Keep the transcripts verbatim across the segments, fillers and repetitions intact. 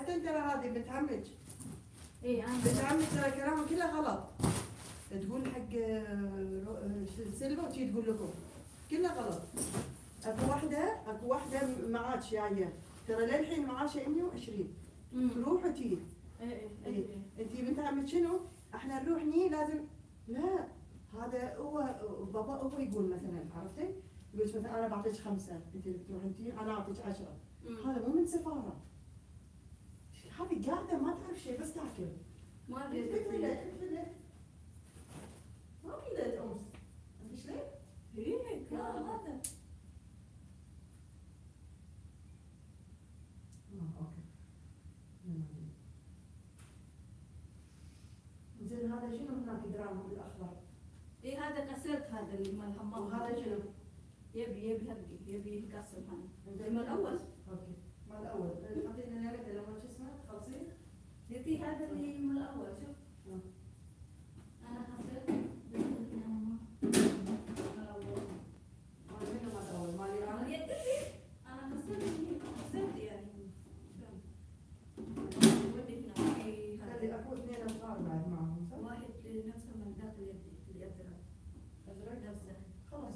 حتى ترى هذه بنت عمك. اي انا بنت عمك ترى كلامها كله غلط. تقول حق سلمى وتجي تقول لكم كله غلط. اكو واحده اكو واحده معاك جايه ترى للحين معاشه مية وعشرين تروح وتجي. اي اي انت بنت عمك شنو؟ احنا نروح ني لازم لا هذا هو بابا هو يقول مثلا عرفتي؟ يقول مثلا انا بعطيك خمسه انت تروح انت انا اعطيك عشره. هذا مو من سفاره. هذه قاعده ما تعرف شيء بس تاكل. ما ادري ادري لك لك ما في لك امس. انت شلون؟ هيك هذا اه اوكي. زين هذا شنو هناك دراما بالاخضر؟ اي هذا كسرت هذا اللي مال الحمام. وهذا شنو؟ يبي يبي هبي يبي يكسر هذا مال الاول. اوكي مال الاول حطينا لنا لما شو اسمه خلصين؟ يبي هذا اللي مال الاول شوف. انا كسرت مال الاول. مال منو مال الاول؟ مال ايران؟ يدري انا كسرت كسرت يعني ودي هنا اي خلي هذا اكو اثنين اصغر بعد معهم صح؟ واحد نفسه من ذاك اليد الازرق ازرق؟ نفسه. خلاص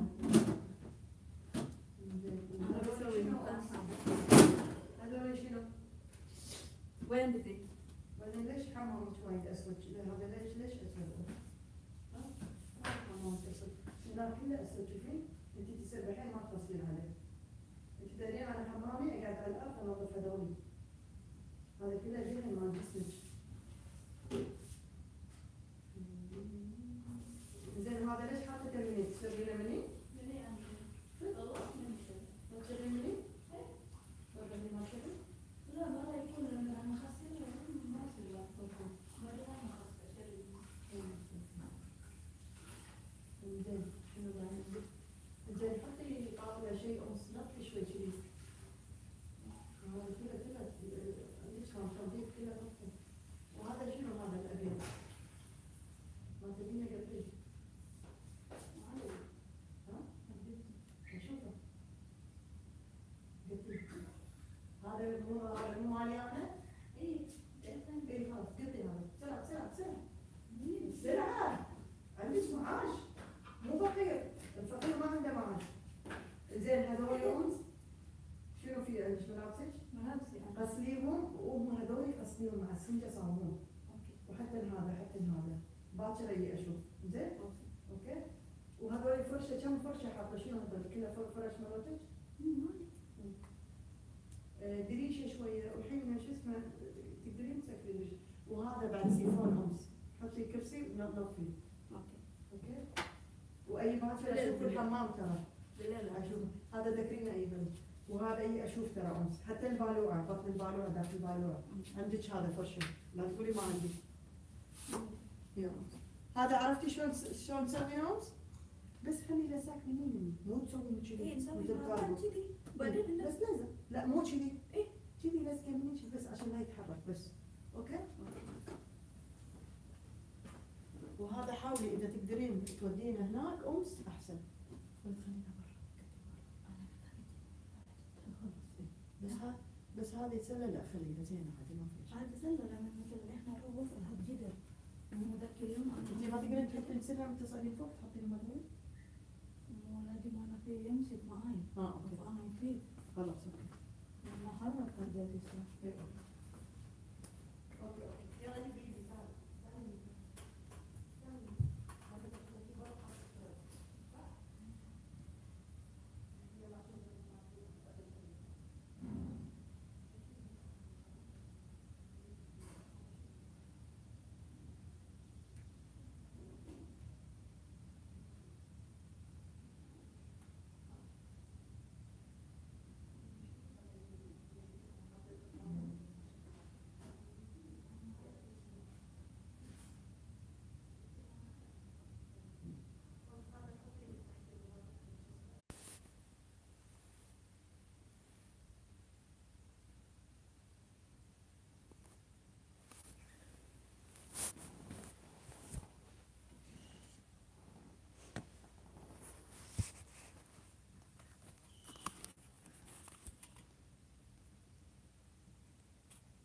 انا بسوي مقاسم. هذول شنو؟ وين بدي؟ بعدين ليش حمامك وايد اسود كذا؟ هذا ليش ليش اسود؟ ها؟ حمامك اسود، لا كله اسود شوفين؟ انت تسبحين ما تغسلين عليه. انت تدرين انا حمامي اقعد على الارض انظف هذولي. هذا كله دهن مال جسمك. زين هذا ليش حاطه مني؟ تسوي مني؟ مني انا والله مني ما تسوي مني؟ ايه؟ ورني ما تسوي؟ لا مرة يكون لما أنا خسرت ما أصير لا تفهم مرة أنا خسرت زين شنو بعد؟ زين حطي قابلة شيء أو نطفي شوي كذي. هذا كله كله عندك كم تنظيف كله نطفي. وهذا شنو هذا الأبيض؟ ما تبينه قبلي؟ ها؟ أشوفه. قبلي. هذا مو هذا مو مالي أنا؟ إيه إيه خلاص قبلي هذا. بسرعة بسرعة بسرعة. بسرعة. عندك معاش. مو فقير. الفقير ما عنده معاش. زين هذول أمس شنو في عندك ملابسك؟ ملابسي أنا غسليهم وهم هذول غسليهم مع السنجة صابون. أوكي وحتى هذا حتى هذا. باكر اجي اشوف. زين؟ أوكي اوكي؟ وهذول فرشة كم فرشة حاطة شنو هذول؟ كلها فرش مراتك؟ دريشة شوية والحين شو اسمه تقدرين تسكرين دريشة. وهذا بعد سيفون أمس. حطي كرسي ونظفي. أوكي اوكي؟ واي باكر اشوف الحمام ترى. بالليل اشوف هذا ذكرينا ايضا. وهذا اي اشوف ترى امس حتى البالوعه بطن البالوعه داخل البالوعه عندك هذا فرشه لا تقولي ما عندي. يا هذا عرفتي شلون شلون نسوي امس؟ بس خلي لساك مني مو تسوي كذي. إيه نسوي مثل مرة القارب. كذي بعدين بس نزل لا مو كذي. إيه كذي لسكه مني بس عشان ما يتحرك بس. اوكي؟ وهذا حاولي اذا تقدرين تودينه هناك امس احسن. خلينا بس ها بس هذه سلة لا خليها زينة هذه ما فيها. هذا سلة لما مثلا إحنا نروح غرفة جدر مو ذاك اليوم انت ما تقدرين تحطين سلة متصلين فوق تحطين مدري؟ مو لازم أنا في يمسك معاي. اه اوكي. فأنا فيه خلاص اوكي. لما حرك الجالس